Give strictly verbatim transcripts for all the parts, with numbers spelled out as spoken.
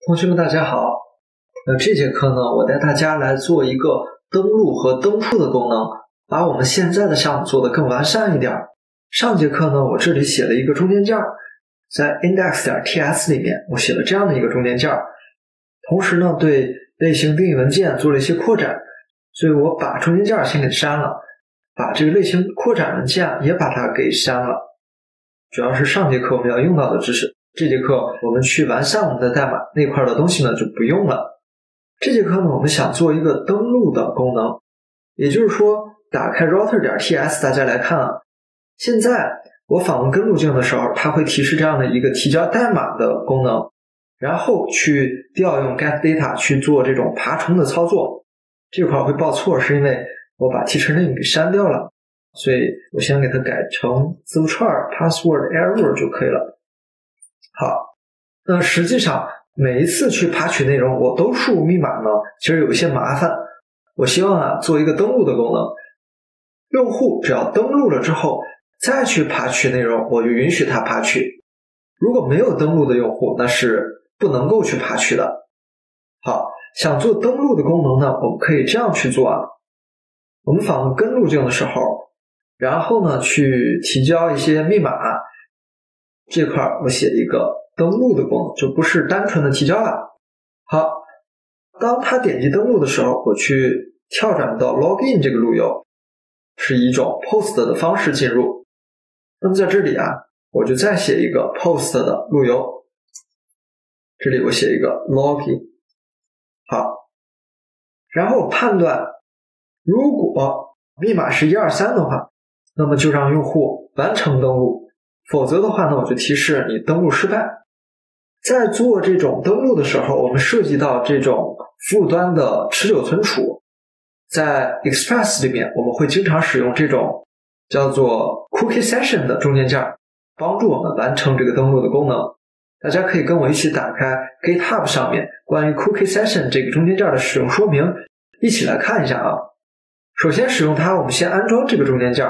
同学们大家好，那这节课呢，我带大家来做一个登录和登出的功能，把我们现在的项目做得更完善一点。上节课呢，我这里写了一个中间件，在 index.ts 里面我写了这样的一个中间件，同时呢，对类型定义文件做了一些扩展，所以我把中间件先给删了，把这个类型扩展文件也把它给删了，主要是上节课我们要用到的知识。这节课我们去完善我们的代码那块的东西呢就不用了。这节课呢我们想做一个登录的功能，也就是说打开 router.ts 大家来看啊，现在我访问根路径的时候，它会提示这样的一个提交代码的功能，然后去调用 getData 去做这种爬虫的操作。这块会报错是因为我把 teachername 给删掉了，所以我先给它改成字符串 password error 就可以了。好，那实际上每一次去爬取内容我都输入密码呢，其实有一些麻烦。我希望啊做一个登录的功能，用户只要登录了之后再去爬取内容，我就允许他爬取。如果没有登录的用户，那是不能够去爬取的。好，想做登录的功能呢，我们可以这样去做啊。我们访问根路径的时候，然后呢去提交一些密码，这块我写一个登录的功能，就不是单纯的提交了。好，当他点击登录的时候，我去跳转到 login 这个路由，是一种 post 的方式进入。那么在这里啊，我就再写一个 post 的路由，这里我写一个 login。好，然后判断如果密码是一二三的话，那么就让用户完成登录，否则的话呢，我就提示你登录失败。在做这种登录的时候，我们涉及到这种服务端的持久存储，在 Express 里面我们会经常使用这种叫做 Cookie Session 的中间件，帮助我们完成这个登录的功能。大家可以跟我一起打开 GitHub 上面关于 Cookie Session 这个中间件的使用说明，一起来看一下啊。首先使用它，我们先安装这个中间件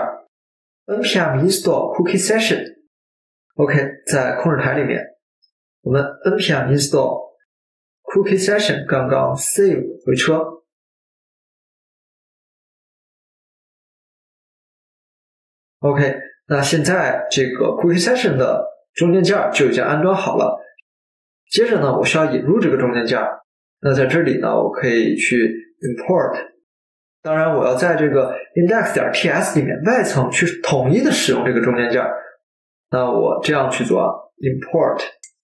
npm install cookie session。OK， 在控制台里面我们 npm install cookie session 刚刚 save 回车。OK， 那现在这个 cookie session 的中间件就已经安装好了。接着呢，我需要引入这个中间件。那在这里呢，我可以去 import， 当然我要在这个 index.ts 里面外层去统一的使用这个中间件。那我这样去做啊 import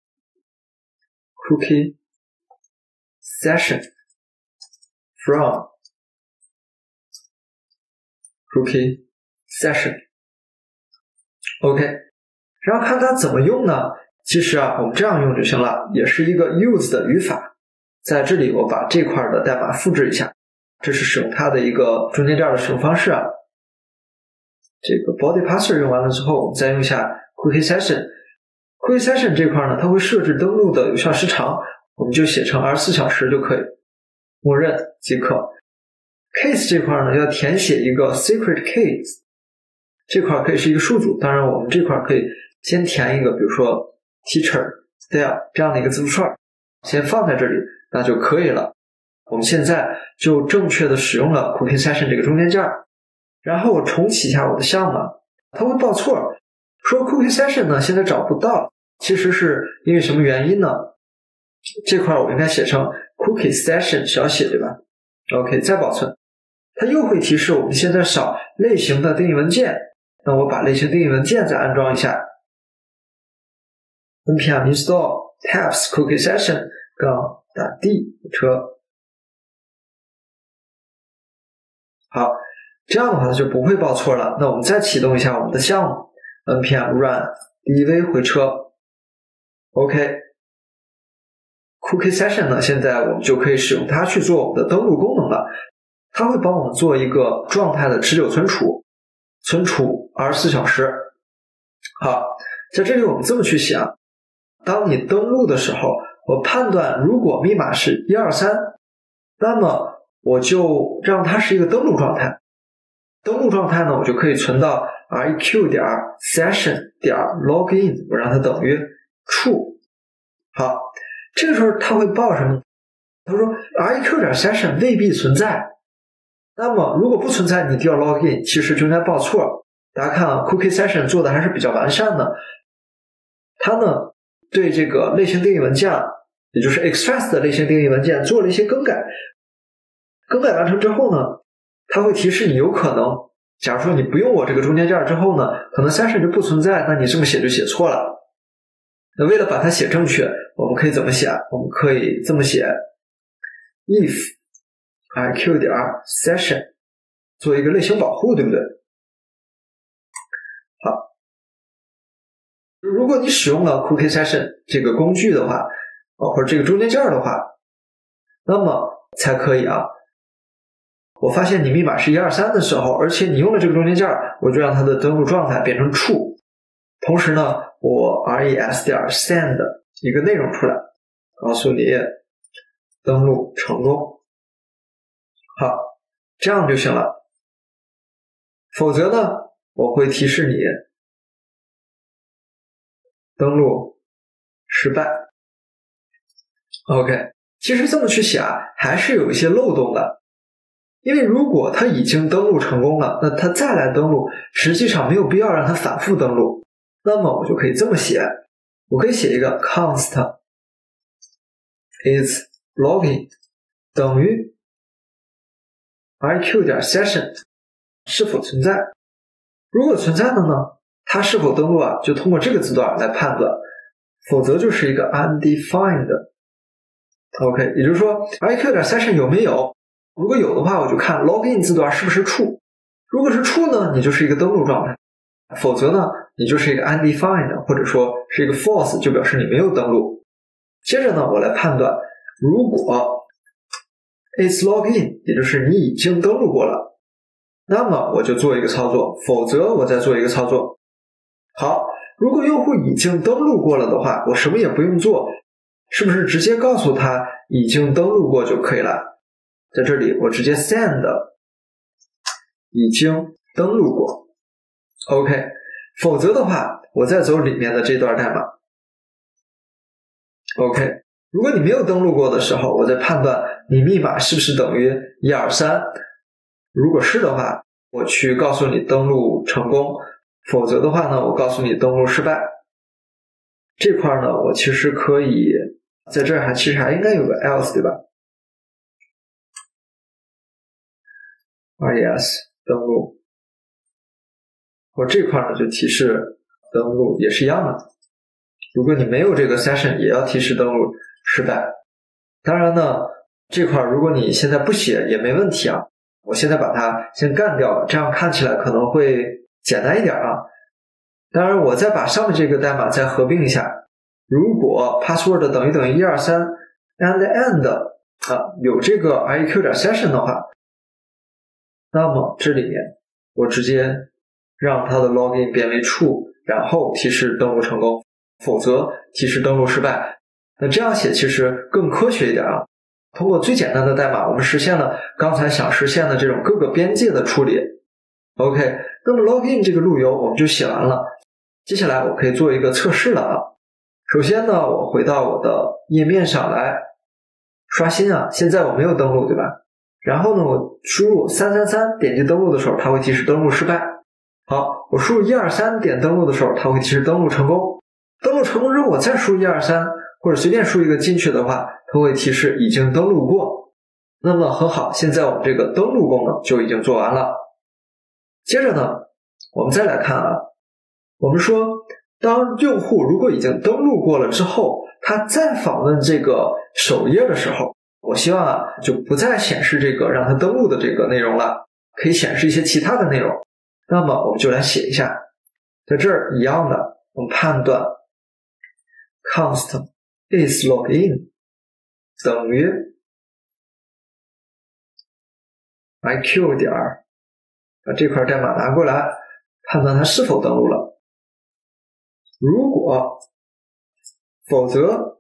cookie session from cookie session。 OK， 然后看它怎么用呢？其实啊我们这样用就行了，也是一个 use 的语法。在这里我把这块的代码复制一下，这是使用它的一个中间件的使用方式啊。这个 body parser 用完了之后，我们再用一下 cookie session。 cookie session 这块呢，它会设置登录的有效时长，我们就写成二十四小时就可以，默认即可。 case 这块呢，要填写一个 secret case， 这块可以是一个数组，当然我们这块可以先填一个，比如说 teacher style 这样的一个字符串，先放在这里，那就可以了。我们现在就正确的使用了 cookie session 这个中间件。然后我重启一下我的项目，它会报错，说 cookie session 呢现在找不到，其实是因为什么原因呢？这块我应该写成 cookie session 小写，对吧？ OK， 再保存，它又会提示我们现在少类型的定义文件。那我把类型定义文件再安装一下， npm install tabs cookie session 杠打 d 车。好，这样的话它就不会报错了。那我们再启动一下我们的项目 npm run dev 回车。 OK， cookie session 呢，现在我们就可以使用它去做我们的登录功能了。它会帮我们做一个状态的持久存储，存储二十四小时。好，在这里我们这么去想，当你登录的时候，我判断如果密码是一二三，那么我就让它是一个登录状态。登录状态呢，我就可以存到 req 点 session 点 login， 我让它等于 true。好， 这个时候他会报什么？他说 req.session 未必存在。那么如果不存在，你就要 login， 其实就应该报错。大家看啊 cookie session 做的还是比较完善的。它呢对这个类型定义文件，也就是 express 的类型定义文件做了一些更改。更改完成之后呢，它会提示你有可能，假如说你不用我这个中间件之后呢，可能 session 就不存在，那你这么写就写错了。那为了把它写正确，我们可以怎么写？我们可以这么写 if req.session 做一个类型保护，对不对？好，如果你使用了 cookie session 这个工具的话，或者这个中间件的话，那么才可以啊。我发现你密码是一二三的时候，而且你用了这个中间件，我就让它的登录状态变成 true。同时呢，我 res 点 send 一个内容出来，告诉你登录成功。好，这样就行了。否则呢，我会提示你登录失败。OK， 其实这么去写啊，还是有一些漏洞的。因为如果他已经登录成功了，那他再来登录，实际上没有必要让他反复登录。那么我就可以这么写，我可以写一个 const is login 等于 req.session 是否存在。如果存在的呢，它是否登录啊，就通过这个字段来判断，否则就是一个 undefined。 OK， 也就是说 req.session 有没有，如果有的话，我就看 login 字段是不是 true。如果是 true 呢，你就是一个登录状态；否则呢，你就是一个 undefined， 或者说是一个 false， 就表示你没有登录。接着呢，我来判断，如果 it's login， 也就是你已经登录过了，那么我就做一个操作；否则我再做一个操作。好，如果用户已经登录过了的话，我什么也不用做，是不是直接告诉他已经登录过就可以了？在这里我直接 send 已经登录过 OK， 否则的话我再走里面的这段代码 OK， 如果你没有登录过的时候，我再判断你密码是不是等于一二三，如果是的话，我去告诉你登录成功，否则的话呢，我告诉你登录失败。这块呢，我其实可以在这儿还其实还应该有个 else 对吧？res 登录，我这块呢就提示登录也是一样的。如果你没有这个 session， 也要提示登录失败。当然呢，这块如果你现在不写也没问题啊。我现在把它先干掉了，这样看起来可能会简单一点啊。当然，我再把上面这个代码再合并一下。如果 password 等于等于一二三 and end 啊有这个 req.session 的话，那么这里面我直接让它的 login 变为 true， 然后提示登录成功，否则提示登录失败。那这样写其实更科学一点啊。通过最简单的代码，我们实现了刚才想实现的这种各个边界的处理。OK， 那么 login 这个路由我们就写完了。接下来我可以做一个测试了啊。首先呢，我回到我的页面上来刷新啊，现在我没有登录对吧？然后呢，我输入三三三点击登录的时候，它会提示登录失败。好，我输入一二三点登录的时候，它会提示登录成功。登录成功之后，我再输一二三或者随便输一个进去的话，它会提示已经登录过。那么很好，现在我们这个登录功能就已经做完了。接着呢，我们再来看啊，我们说当用户如果已经登录过了之后，他再访问这个首页的时候，我希望啊就不再显示这个让他登录的这个内容了，可以显示一些其他的内容。那么我们就来写一下，在这儿一样的，我们判断 const is login 等于 req 点把这块代码拿过来，判断它是否登录了。如果否则 OK，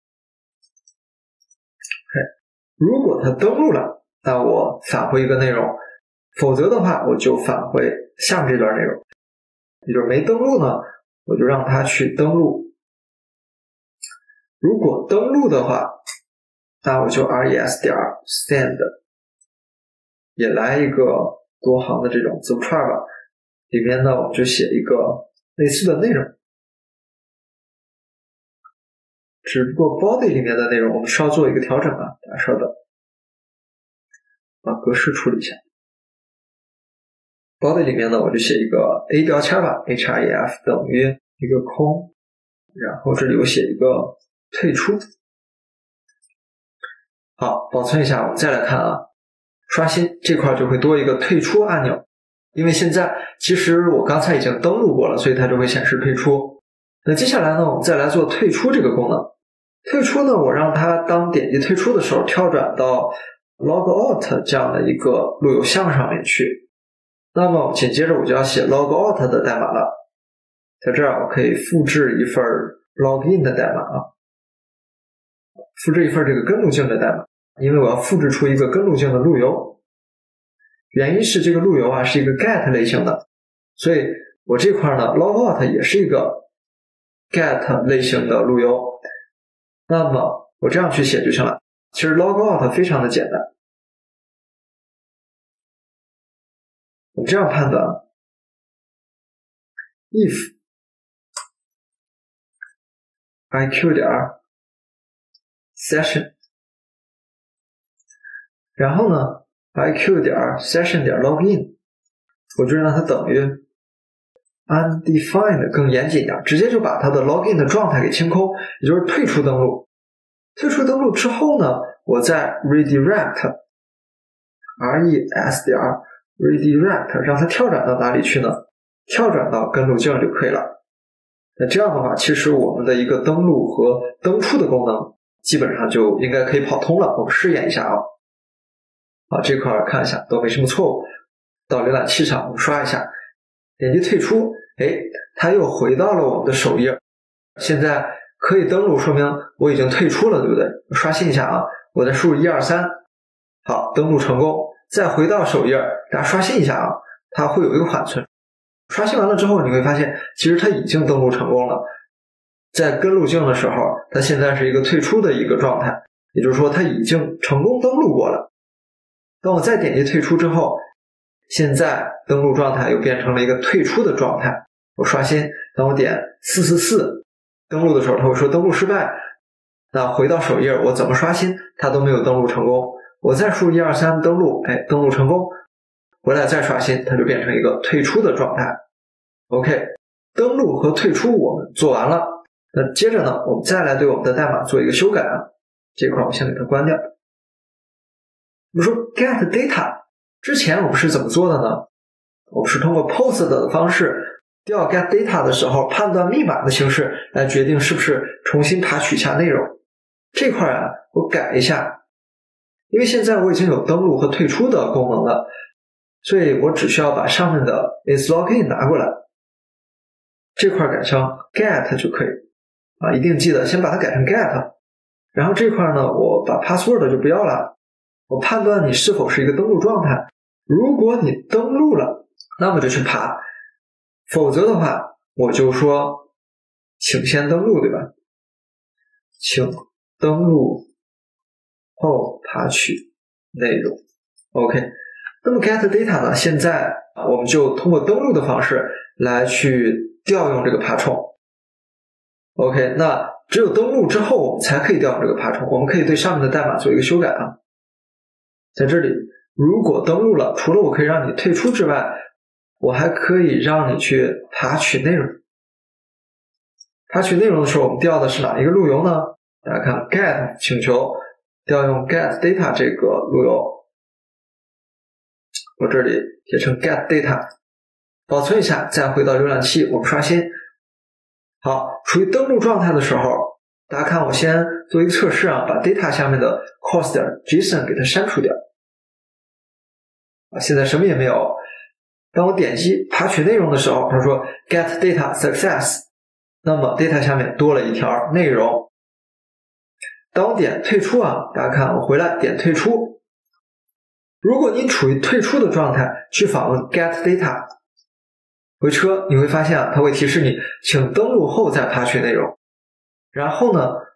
如果它登录了，那我返回一个内容，否则的话我就返回下面这段内容。也就是没登录呢，我就让它去登录。 如果登录的话，那我就 res 点 send 也来一个多行的这种字符串吧，里面呢我们就写一个类似的内容，只不过 body 里面的内容我们需要做一个调整啊，大家稍等，把格式处理一下。body 里面呢我就写一个 a 标签吧 href 等于一个空，然后这里我写一个退出。好，保存一下，我们再来看啊，刷新这块就会多一个退出按钮，因为现在其实我刚才已经登录过了，所以它就会显示退出。那接下来呢，我们再来做退出这个功能。退出呢，我让它当点击退出的时候跳转到 logout 这样的一个路由项上面去。那么紧接着我就要写 logout 的代码了，在这儿我可以复制一份 login 的代码啊，复制一份这个根路径的代码，因为我要复制出一个根路径的路由。原因是这个路由啊是一个 get 类型的，所以我这块呢 logout 也是一个 get 类型的路由。那么我这样去写就行了。其实 logout 非常的简单，我这样判断 if iq 点 session， 然后呢 iq 点 session 点 login， 我就让它等于 undefined 更严谨一点，直接就把它的 login 的状态给清空，也就是退出登录。退出登录之后呢，我再 redirect res 点 redirect 让它跳转到哪里去呢？跳转到根路径就可以了。那这样的话，其实我们的一个登录和登出的功能基本上就应该可以跑通了。我们试验一下啊。好，这块看一下都没什么错误。到浏览器上我们刷一下，点击退出，哎，它又回到了我们的首页。现在可以登录，说明我已经退出了，对不对？刷新一下啊，我再输入一二三，好，登录成功。再回到首页，大家刷新一下啊，它会有一个缓存。刷新完了之后，你会发现其实它已经登录成功了。在根路径的时候，它现在是一个退出的一个状态，也就是说它已经成功登录过了。当我再点击退出之后，现在登录状态又变成了一个退出的状态。我刷新，当我点四四四登录的时候，它会说登录失败。那回到首页，我怎么刷新它都没有登录成功。我再输一二三登录，哎，登录成功。回来再刷新，它就变成一个退出的状态。OK， 登录和退出我们做完了。那接着呢，我们再来对我们的代码做一个修改啊。这块我先给它关掉。我们说 get data 之前我们是怎么做的呢？我们是通过 post 的方式调 get data 的时候，判断密码的形式来决定是不是重新爬取一下内容。这块啊，我改一下，因为现在我已经有登录和退出的功能了，所以我只需要把上面的 is login 拿过来，这块改成 get 就可以啊，一定记得先把它改成 get。然后这块呢，我把 password 就不要了，我判断你是否是一个登录状态。如果你登录了，那么就去爬，否则的话，我就说请先登录，对吧？请登录后爬取内容。OK， 那么 get data 呢？现在我们就通过登录的方式来去调用这个爬虫。OK， 那只有登录之后，我们才可以调用这个爬虫。我们可以对上面的代码做一个修改啊。在这里，如果登录了，除了我可以让你退出之外，我还可以让你去爬取内容。爬取内容的时候，我们调的是哪一个路由呢？大家看 get 请求调用 get data 这个路由，我这里写成 get data， 保存一下，再回到浏览器，我们刷新。好，处于登录状态的时候，大家看我先做一个测试啊，把 data 下面的 cost.json 给它删除掉。啊，现在什么也没有。当我点击爬取内容的时候，他说 get data success， 那么 data 下面多了一条内容。当我点退出啊，大家看我回来点退出。如果你处于退出的状态，去访问 get data， 回车你会发现啊，它会提示你请登录后再爬取内容。然后呢，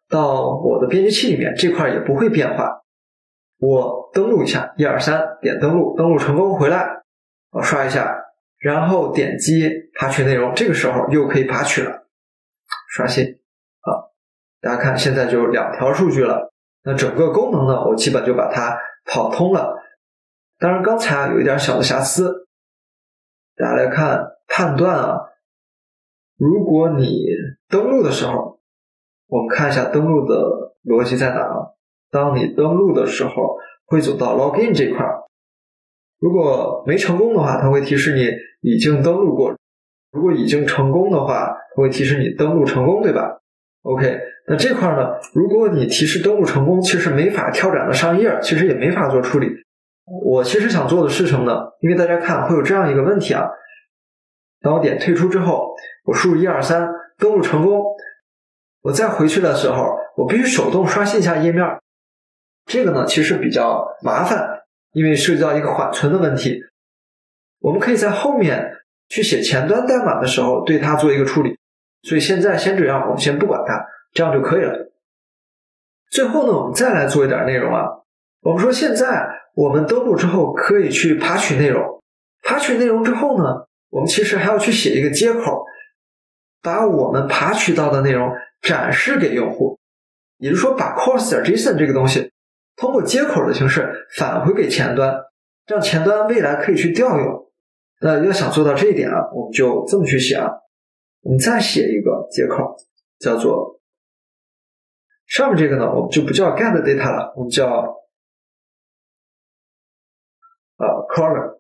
到我的编辑器里面，这块也不会变化。我登录一下，一二三，点登录，登录成功回来，我刷一下，然后点击爬取内容，这个时候又可以爬取了，刷新。好，大家看现在就有两条数据了。那整个功能呢，我基本就把它跑通了。当然刚才啊有一点小的瑕疵，大家来看判断啊，如果你登录的时候，我们看一下登录的逻辑在哪啊？当你登录的时候会走到 login 这块，如果没成功的话，它会提示你已经登录过，如果已经成功的话，它会提示你登录成功，对吧？ OK， 那这块呢，如果你提示登录成功，其实没法跳转的上页，其实也没法做处理。我其实想做的是什么呢？因为大家看会有这样一个问题啊，当我点退出之后，我输入一二三，登录成功，我再回去的时候，我必须手动刷新一下页面。这个呢其实比较麻烦，因为涉及到一个缓存的问题。我们可以在后面去写前端代码的时候对它做一个处理，所以现在先这样，我们先不管它，这样就可以了。最后呢，我们再来做一点内容啊。我们说现在我们登录之后可以去爬取内容，爬取内容之后呢，我们其实还要去写一个接口，把我们爬取到的内容展示给用户，也就是说把 course.json 这个东西通过接口的形式返回给前端，让前端未来可以去调用。那要想做到这一点啊，我们就这么去写啊。我们再写一个接口，叫做上面这个呢，我们就不叫 get data 了，我们叫呃 color，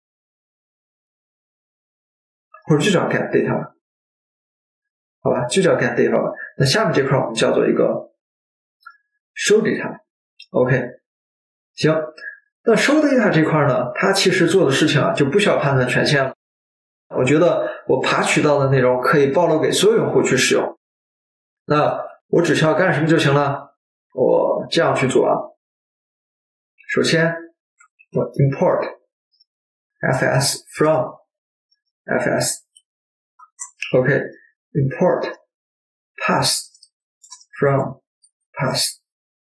或者就叫 get data 了，好吧，就叫 get data 了。那下面这块我们叫做一个 show data。OK， 行，那 show data 这块呢，它其实做的事情啊，就不需要判断权限了。我觉得我爬取到的内容可以暴露给所有用户去使用。那我只需要干什么就行了？我这样去做啊。首先，我 import fs from fs。OK，import pass from pass。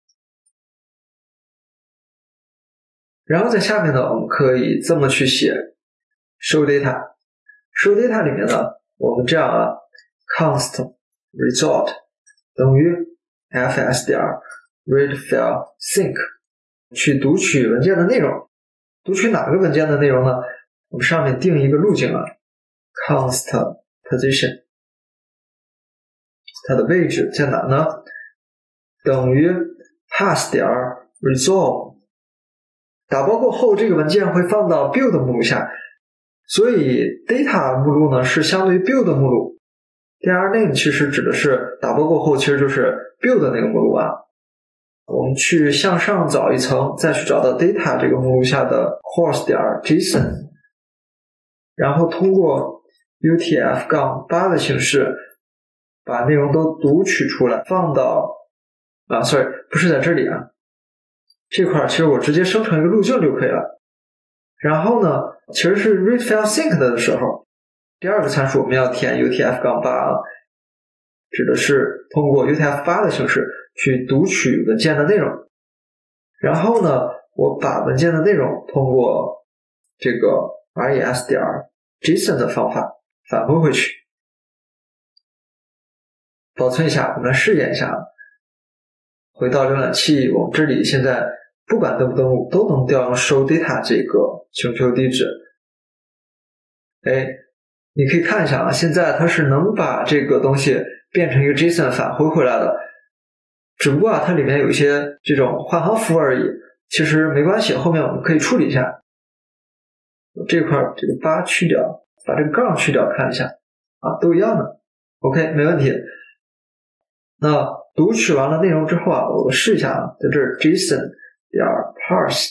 然后在下面呢，我们可以这么去写 show data。show data 里面呢，我们这样啊 const result 等于 fs 点 read file sync 去读取文件的内容。读取哪个文件的内容呢？我们上面定一个路径啊 const position， 它的位置在哪呢？等于 pass 点 resolve，打包过后，这个文件会放到 build 目录下，所以 data 目录呢是相对于 build 目录。dir name 其实指的是打包过后，其实就是 build 那个目录啊。我们去向上找一层，再去找到 data 这个目录下的 course.json， 然后通过 U T F 八 的形式把内容都读取出来，放到啊 sorry 不是在这里啊。这块其实我直接生成一个路径就可以了。然后呢，其实是 read file sync 的时候，第二个参数我们要填 U T F 八， 指的是通过 U T F 八 的形式去读取文件的内容。然后呢，我把文件的内容通过这个 res 点 json 的方法返回回去。保存一下，我们来试验一下。回到浏览器，我们这里现在不管登不登录都能调用 show data 这个请求地址。哎，你可以看一下啊，现在它是能把这个东西变成一个 JSON 返回回来的，只不过啊它里面有一些这种换行符而已，其实没关系，后面我们可以处理一下。这块这个八去掉，把这个杠去掉，看一下啊，都一样的。OK， 没问题。那读取完了内容之后啊，我试一下啊，在这儿 json 点 parse。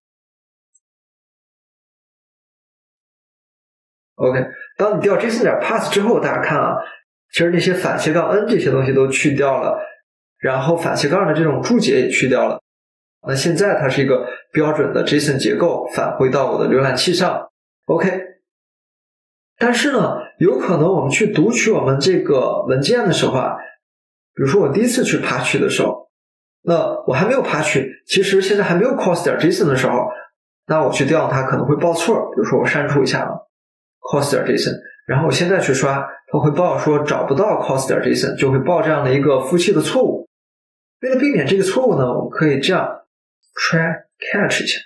OK， 当你调 json 点 parse 之后，大家看啊，其实那些反斜杠 n 这些东西都去掉了，然后反斜杠的这种注解也去掉了。那现在它是一个标准的 json 结构返回到我的浏览器上。 OK， 但是呢，有可能我们去读取我们这个文件的时候啊， 比如说我第一次去爬取的时候，那我还没有爬取，其实现在还没有 cost.json 的时候，那我去调用它可能会报错，比如说我删除一下啊 cost.json， 然后我现在去刷，它会报说找不到 cost.json， 就会报这样的一个服务器的错误。为了避免这个错误呢，我们可以这样 try catch 一下，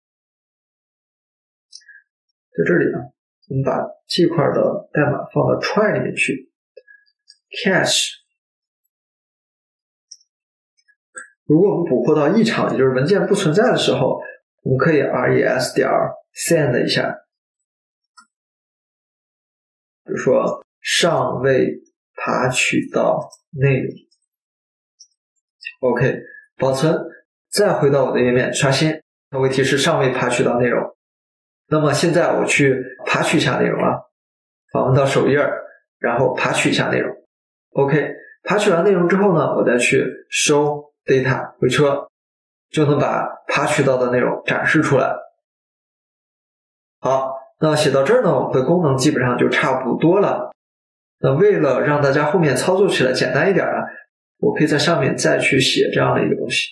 在这里呢，我们把这块的代码放到 try 里面去 catch。如果我们捕获到异常，也就是文件不存在的时候，我们可以 res 点 send 一下，比如说尚未爬取到内容 OK， 保存，再回到我的页面刷新，它会提示尚未爬取到内容。那么现在我去爬取一下内容啊，访问到首页，然后爬取一下内容 OK， 爬取完内容之后呢，我再去收 data 回车，就能把爬取到的内容展示出来。好，那写到这儿呢，我们的功能基本上就差不多了。那为了让大家后面操作起来简单一点啊，我可以在上面再去写这样的一个东西。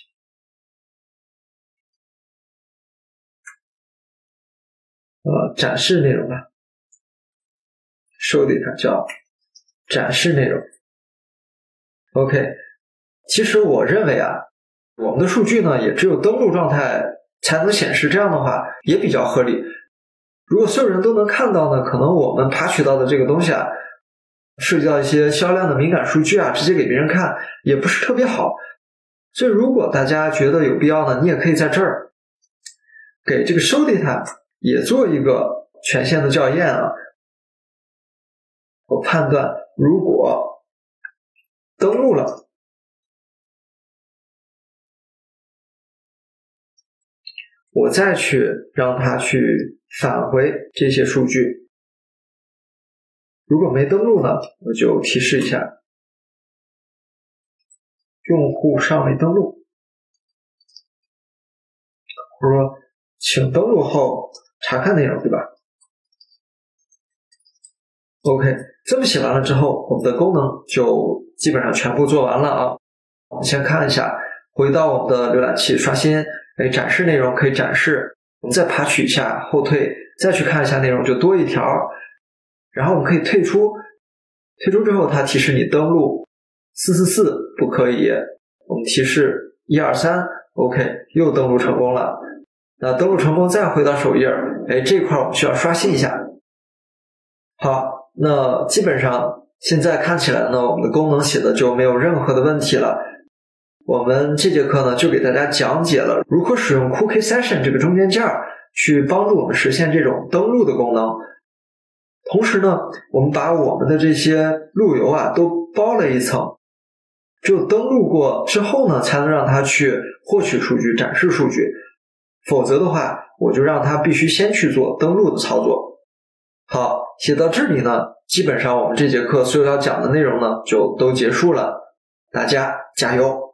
呃，展示内容吧 ，show data 叫展示内容。OK， 其实我认为啊，我们的数据呢也只有登录状态才能显示，这样的话也比较合理。如果所有人都能看到呢，可能我们爬取到的这个东西啊，涉及到一些销量的敏感数据啊，直接给别人看也不是特别好。所以如果大家觉得有必要呢，你也可以在这儿给这个 show data 也做一个权限的校验啊。我判断如果登录了，我再去让它去返回这些数据。如果没登录呢，我就提示一下用户尚未登录，或者说请登录后查看内容，对吧 OK， 这么写完了之后，我们的功能就基本上全部做完了啊。我们先看一下，回到我们的浏览器刷新，哎，展示内容可以展示，我们再爬取一下，后退，再去看一下内容就多一条，然后我们可以退出，退出之后它提示你登录四四四不可以，我们提示一二三 OK， 又登录成功了。那登录成功再回到首页，哎，这块我们需要刷新一下。好，那基本上现在看起来呢，我们的功能写的就没有任何的问题了。我们这节课呢就给大家讲解了如何使用 Cookie Session 这个中间件去帮助我们实现这种登录的功能。同时呢，我们把我们的这些路由啊都包了一层，只有登录过之后呢，才能让它去获取数据、展示数据。否则的话，我就让它必须先去做登录的操作。好，写到这里呢，基本上我们这节课所有要讲的内容呢就都结束了。大家加油！